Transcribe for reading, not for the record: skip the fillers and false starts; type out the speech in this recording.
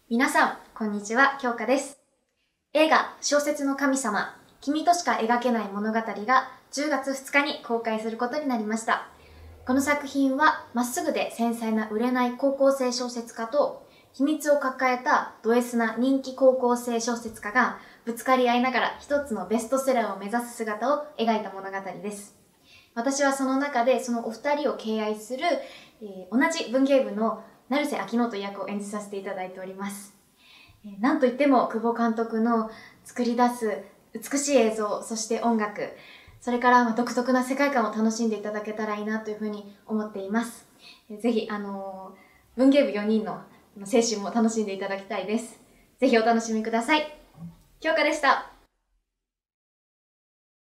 皆さん、こんにちは、京香です。映画、小説の神様、君としか描けない物語が10月2日に公開することになりました。この作品は、まっすぐで繊細な売れない高校生小説家と、秘密を抱えたド S な人気高校生小説家がぶつかり合いながら一つのベストセラーを目指す姿を描いた物語です。私はその中でそのお二人を敬愛する、同じ文芸部の成瀬昭乃役を演じさせていただいております。なんといっても久保監督の作り出す美しい映像、そして音楽、それから独特な世界観を楽しんでいただけたらいいなというふうに思っています。ぜひ、文芸部4人の青春も楽しんでいただきたいです。ぜひお楽しみください。京香でした。